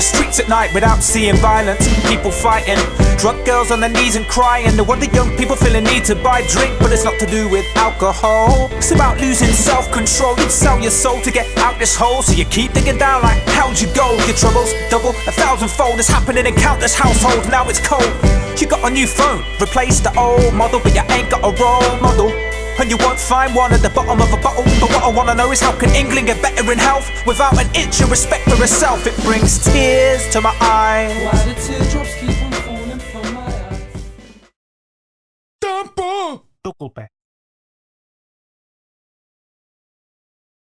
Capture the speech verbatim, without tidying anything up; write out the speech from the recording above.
the streets at night without seeing violence. People fighting, drunk girls on their knees and crying. No wonder young people feel a need to buy drink, but it's not to do with alcohol. It's about losing self-control. You'd sell your soul to get out this hole, so you keep digging down like how'd you go? Your troubles double a thousand-fold. It's happening in countless households. Now it's cold. You got a new phone, replace the old model, but you ain't got a role model. And you won't find one at the bottom of a bottle. But what I wanna know is how can England get better in health without an inch of respect for herself? It brings tears to my eyes. Why do teardrops keep on falling from my eyes? Tampo!